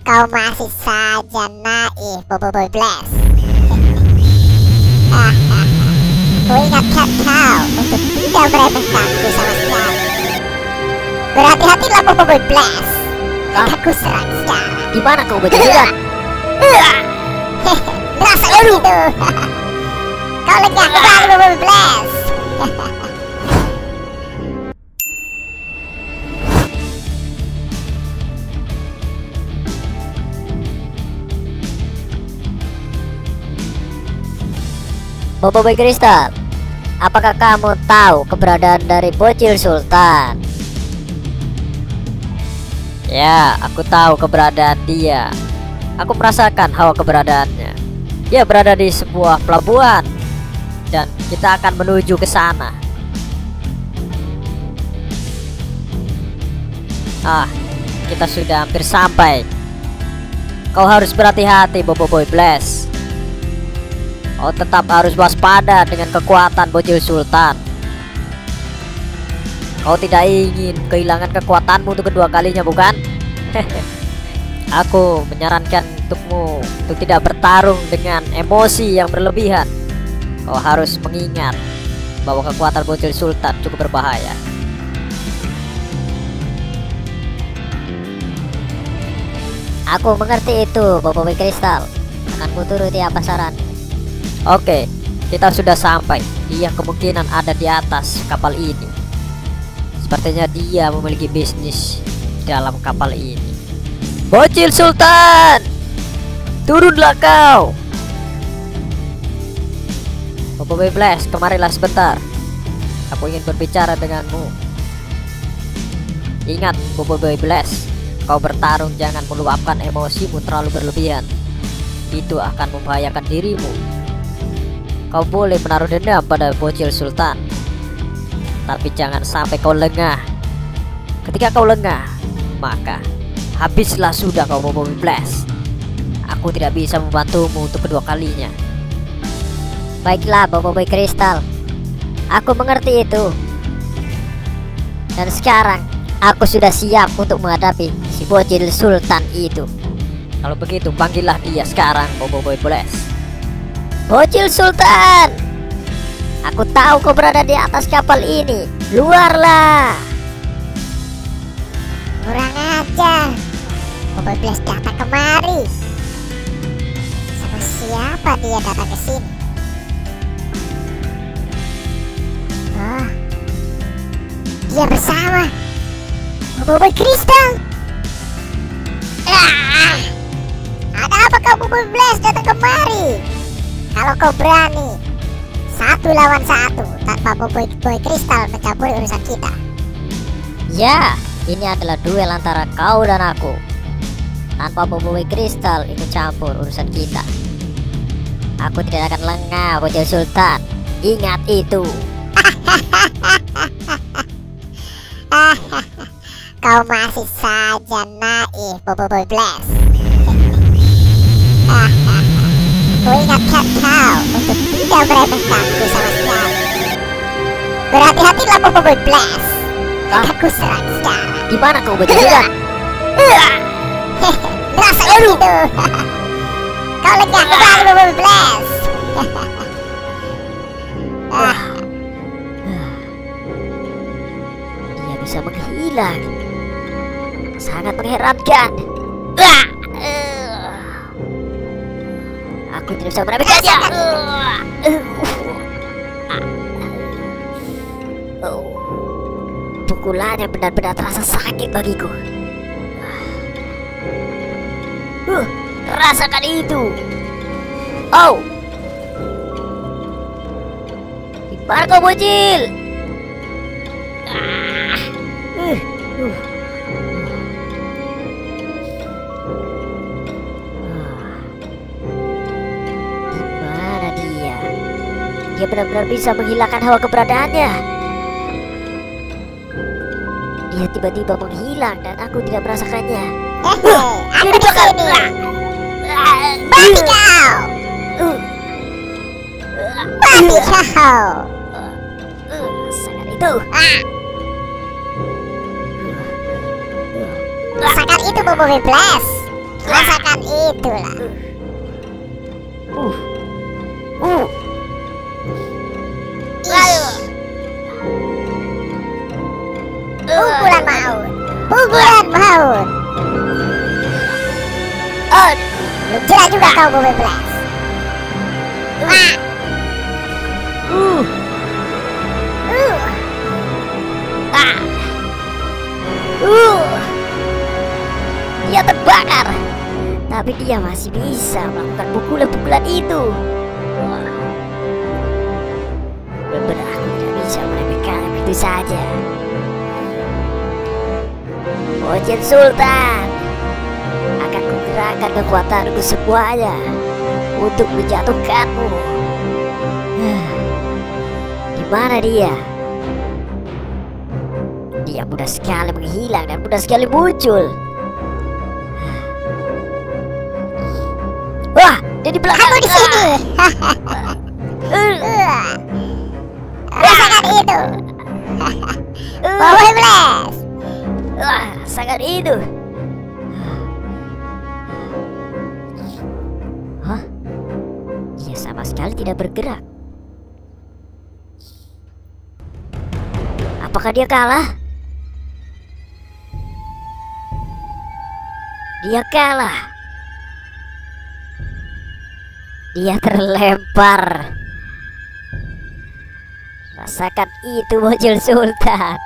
Kau masih saja naif, Boboiboy Blast. Ku ingatkan kau untuk tidak meremehkanku sama sekali. Berhati-hatilah, Boboiboy Blast. Akan ku serang sekarang. Gimana kau berjalan? Rasakan itu. Kau lengah kembali, Boboiboy Blast. Boboiboy Kristal, apakah kamu tahu keberadaan dari bocil Sultan? Ya, aku tahu keberadaan dia. Aku merasakan hawa keberadaannya. Dia berada di sebuah pelabuhan dan kita akan menuju ke sana. Kita sudah hampir sampai. Kau harus berhati-hati, Boboiboy Blast. Kau tetap harus waspada dengan kekuatan bocil Sultan. Kau tidak ingin kehilangan kekuatanmu untuk kedua kalinya, bukan? Aku menyarankan untukmu untuk tidak bertarung dengan emosi yang berlebihan. Kau harus mengingat bahwa kekuatan bocil Sultan cukup berbahaya. Aku mengerti itu, Boboiboy Kristal. Akan kuturuti apa saran. Oke, kita sudah sampai. Dia kemungkinan ada di atas kapal ini. Sepertinya dia memiliki bisnis di dalam kapal ini. Bocil Sultan, turunlah kau. Boboiboy Blast, kemarilah sebentar. Aku ingin berbicara denganmu. Ingat, Boboiboy Blast, kau bertarung jangan meluapkan emosimu terlalu berlebihan. Itu akan membahayakan dirimu. Kau boleh menaruh dendam pada bocil Sultan, tapi jangan sampai kau lengah. Ketika kau lengah, maka habislah sudah kau, Boboiboy Blast. Aku tidak bisa membantumu untuk kedua kalinya. Baiklah, Boboiboy Kristal. Aku mengerti itu. Dan sekarang aku sudah siap untuk menghadapi si bocil Sultan itu. Kalau begitu, panggillah dia sekarang, Boboiboy Blast. Bocil Sultan, aku tahu kau berada di atas kapal ini. Luarlah. Kurang ajar. Boboiboy Blast datang kemari. Sama siapa dia datang ke sini? Oh, dia bersama Boboiboy Kristal. Ada apa kau, Boboiboy Blast, datang kemari? Kalau kau berani 1 lawan 1 tanpa Boboiboy Kristal mencampuri urusan kita. Ya, ini adalah duel antara kau dan aku. Tanpa Boboiboy Kristal ikut campur urusan kita. Aku tidak akan lengah, bocil Sultan. Ingat itu. Kau masih saja naif, Boboiboy Blast. Ku ingatkan kau untuk tidak meremehkanku sama sekali. Berhati-hatilah, Boboiboy Blast. Akan ku serang sekarang. Gimana kau berjalan? Rasakan itu. Kau lengah kembali, Boboiboy Blast. Dia bisa menghilang. Sangat mengherankan. Aku tidak bisa meremehkannya. Pukulannya benar-benar terasa sakit bagiku. Rasakan itu. Oh, gimana kau, bocil? Gimana dia? Dia benar-benar bisa menghilangkan hawa keberadaannya. Dia tiba-tiba menghilang dan aku tidak merasakannya. Aku di sini. Mati kau. Mati kau. Sangat itu. Rasakan itu, Boboiboy Blast. Rasakan itulah. Ih. Pukulan maut. Pukulan maut. Belum jelas juga kau Bobby Blast. Wah. Dia terbakar, tapi dia masih bisa melakukan pukulan-pukulan itu. Benar-benar aku tidak bisa meremehkan itu saja. Bocil Sultan, akan kugerakkan kekuatanku semuanya untuk menjatuhkanmu. Di mana dia? Dia mudah sekali menghilang dan mudah sekali muncul. Wah, dia di belakang. Aku di sini. Rasakan itu. Bobby Blast. Wah, sangat itu. Hah? Dia sama sekali tidak bergerak. Apakah dia kalah? Dia kalah. Dia terlempar. Rasakan itu, Bocil Sultan.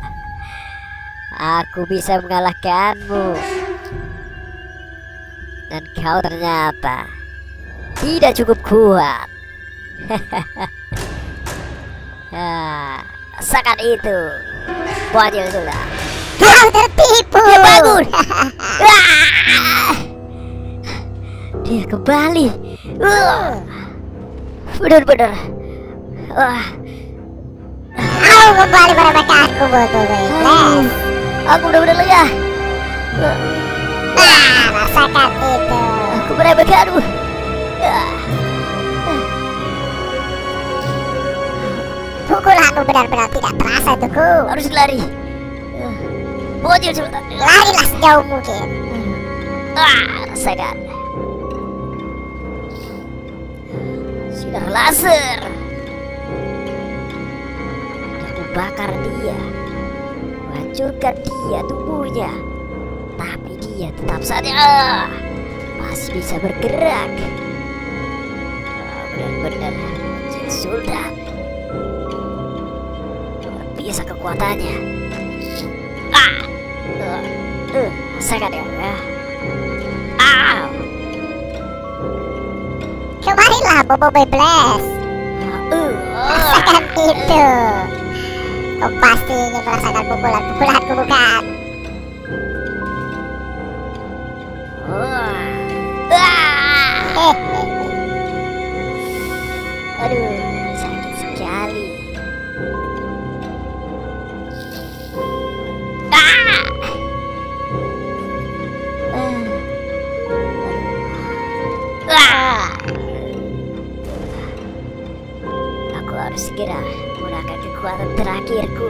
Aku bisa mengalahkanmu. Dan kau ternyata tidak cukup kuat. Rasakan itu, Bocil Sultan. Kau tertipu. Dia bangun. Dia kembali. Benar-benar. Kau kembali meremehkanku Bobby Blast. Aku benar-benar lega. Rasakan itu. Aku meremehkanmu. Pukulanmu benar-benar tidak terasa untukku. Harus lari. Bocil Sultan. Larilah sejauh mungkin. Rasakan. Sinar laser. Aku bakar dia. Hancurkan dia tubuhnya. Tapi dia tetap saja masih bisa bergerak. Benar-benar Bocil Sultan. Luar biasa kekuatannya. Rasakan ya. Kemarilah Bobby Blast. Rasakan itu. Kau pasti ingin merasakan pukulan-pukulanku bukan? Aduh, sakit sekali. Aku harus segera menggunakan kekuatan terakhirku.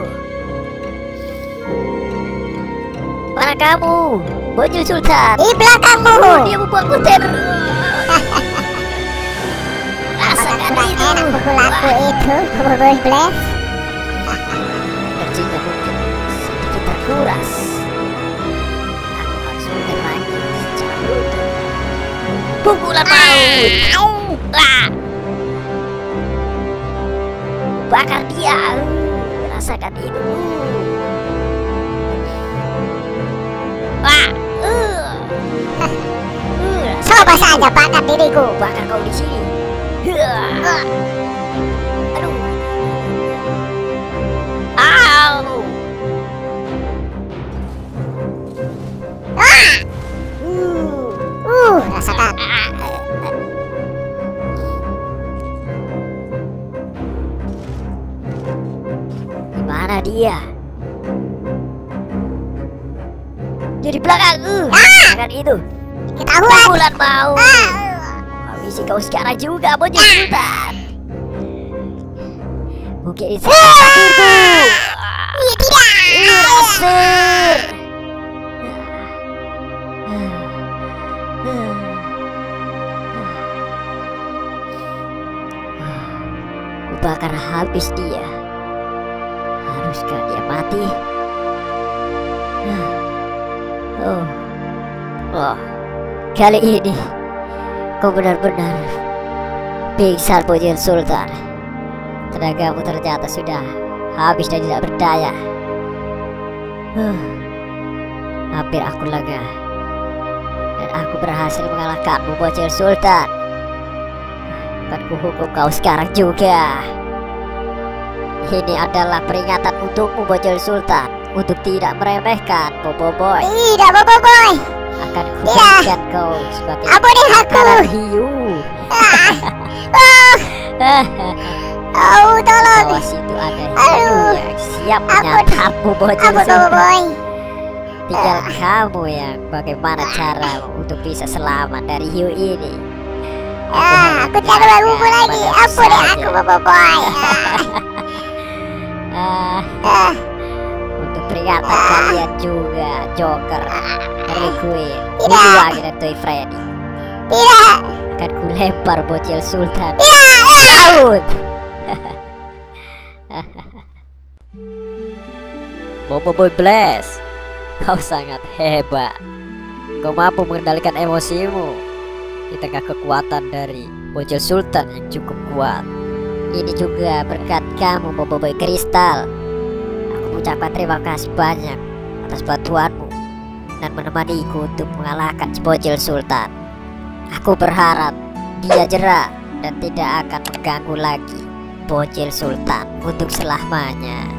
Mana kamu, Bocil Sultan? Di belakangmu. Dia membuatku teror. Rasakan Kurang itu. enak pukulanku itu Bobby Blast. Energinya mungkin sedikit terkuras. Aku harus menyerangnya secara brutal. Pukulan maut. Bakar dia. Rasakan itu. Coba saja bakar diriku. Bakar kau di sini. Aduh. Au. Rasakan. Di mana dia? Dia di belakang. Rasakan itu. Ketahuan. Pukulan mau. Habisi kau sekarang juga, Bocil Sultan. Mungkin ini terakhirku. Tidak. Laser. Kubakar habis dia. Haruskah dia mati? Oh, kali ini kau benar-benar pingsan Bocil Sultan. Tenagamu ternyata sudah habis dan tidak berdaya. Hampir aku lengah dan aku berhasil mengalahkanmu Bocil Sultan. Akan kuhukum kau sekarang juga. Ini adalah peringatan untukmu Bocil Sultan, untuk tidak meremehkan Boboiboy. Tidak, Boboiboy. Akan kuberikan kau sebagai Ampuni aku. makanan hiu. Oh, tolong. Awas, itu ada hiu yang siap menyantapmu Bocil Ampun, Sultan. Boboiboy. Tinggal kamu yang bagaimana cara untuk bisa selamat dari hiu ini. Aku tidak berbubu lagi. Ampuni aku, Boboiboy. Untuk peringatan kalian juga, Joker, Harley Quinn, Tidak. Budiwagi dan Toy Freddy. Tidak. Akan kulempar Bocil Sultan. Tidak. Out. Boboiboy Blast, kau sangat hebat. Kau mampu mengendalikan emosimu di tengah kekuatan dari Bocil Sultan yang cukup kuat. Ini juga berkat kamu Boboiboy Kristal. Aku mengucapkan terima kasih banyak atas bantuanmu dan menemaniku untuk mengalahkan Bocil Sultan. Aku berharap dia jerah dan tidak akan mengganggu lagi Bocil Sultan untuk selamanya.